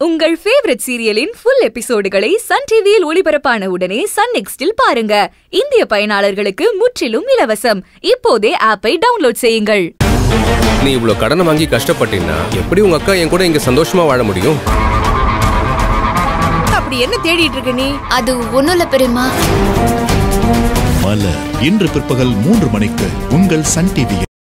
உங்கள் ஃபேவரட் சீரியலின் ஃபுல் எபிசோடுகளை சன் டிவியில் ஒளிபரப்பான உடனே சன் நெக்ஸ்டில் பாருங்க. இந்திய பயனாளர்களுக்கு முற்றிலும் இலவசம். இப்போதே ஆப்பை டவுன்லோட் செய்யுங்கள். நீ இவ்ளோ கடனை வாங்கி கஷ்டப்பட்டீன்னா எப்படி உங்க அக்கா என் கூட இங்க சந்தோஷமா வாழ முடியும்? அப்படி என்ன தேடிட்டு இருக்க நீ? அது ஒண்ணும் இல்ல பெரியம்மா. மலர் இன்று பிற்பகல் 3 மணிக்கு உங்கள் சன் டிவி.